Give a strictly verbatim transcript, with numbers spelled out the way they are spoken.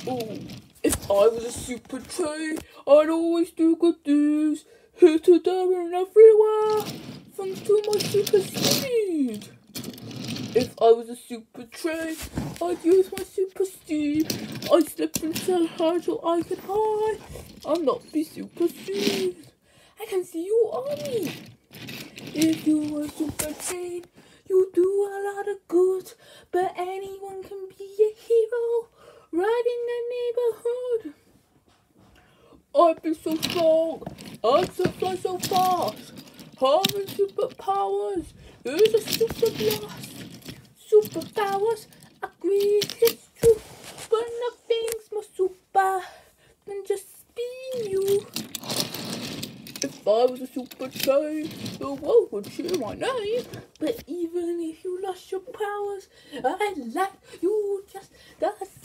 Oh, if I was a super train, I'd always do good things. Hit it there and everywhere, thanks to my super speed. If I was a super train, I'd use my super speed. I'd slip inside hard so I could hide. I'll not be super speed. I can see you on me. If you were a super train, you do a lot of good, but anyone can be a hero right in the neighborhood. I'd be so strong, I'd so fly so fast. Having superpowers is a super blast. Superpowers, agree, it's true, but nothing's more super than just being you. If I was a super train, the world would cheer my name. But even if you lost your powers, I'd like you just the